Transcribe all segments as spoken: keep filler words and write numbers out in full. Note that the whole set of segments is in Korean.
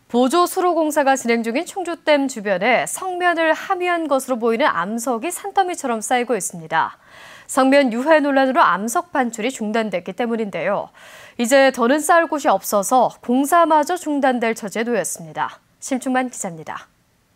보조 수로 공사가 진행 중인 충주댐 주변에 성면을 함유한 것으로 보이는 암석이 산더미처럼 쌓이고 있습니다. 성면 유해 논란으로 암석 반출이 중단됐기 때문인데요. 이제 더는 쌓을 곳이 없어서 공사마저 중단될 처지에 놓였습니다. 심충만 기자입니다.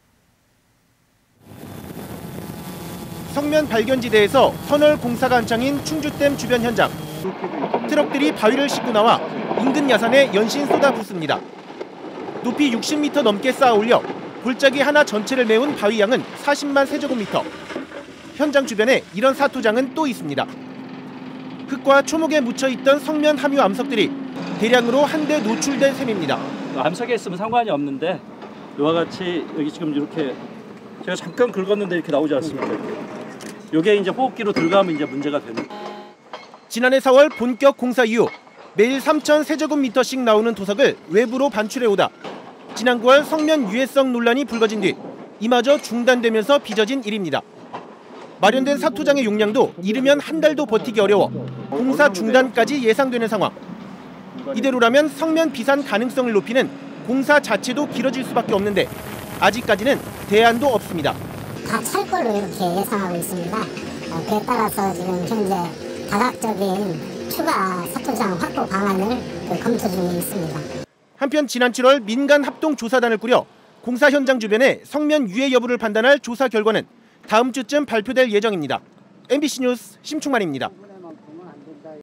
성면 발견지대에서 터널 공사가 한창인 충주댐 주변 현장. 트럭들이 바위를 싣고 나와 인근 야산에 연신 쏟아붓습니다. 높이 육십 미터 넘게 쌓아 올려 골짜기 하나 전체를 메운 바위 양은 사십만 세제곱미터. 현장 주변에 이런 사토장은 또 있습니다. 흙과 초목에 묻혀있던 성면 함유 암석들이 대량으로 한데 노출된 셈입니다. 암석에 있으면 상관이 없는데 이와 같이 여기 지금 이렇게 제가 잠깐 긁었는데 이렇게 나오지 않습니까? 이게 이제 호흡기로 들어가면 이제 문제가 됩니다. 지난해 사월 본격 공사 이후 매일 삼천 세제곱미터씩 나오는 토석을 외부로 반출해오다 지난 구월 성면 유해성 논란이 불거진 뒤 이마저 중단되면서 빚어진 일입니다. 마련된 사토장의 용량도 이르면 한 달도 버티기 어려워 공사 중단까지 예상되는 상황. 이대로라면 성면 비산 가능성을 높이는 공사 자체도 길어질 수밖에 없는데 아직까지는 대안도 없습니다. 다 찰 걸로 이렇게 예상하고 있습니다. 그에 따라서 지금 현재 다각적인 추가 사토장 확보 방안을 검토 중에 있습니다. 한편 지난 칠월 민간 합동조사단을 꾸려 공사 현장 주변의 성면 유해 여부를 판단할 조사 결과는 다음 주쯤 발표될 예정입니다. 엠비씨 뉴스 심충만입니다.